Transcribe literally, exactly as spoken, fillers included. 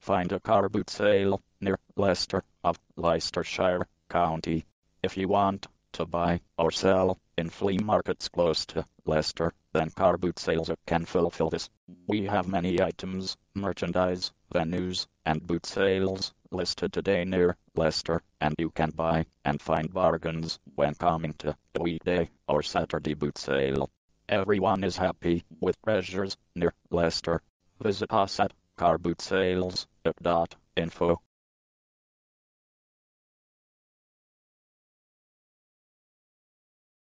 find a car boot sale near Leicester of Leicestershire County. If you want to buy or sell in flea markets close to Leicester, then car boot sales can fulfill this. We have many items, merchandise, venues, and boot sales listed today near Leicester, and you can buy and find bargains when coming to a weekday or Saturday boot sale. Everyone is happy with treasures near Leicester. Visit us at car boot sales dot info.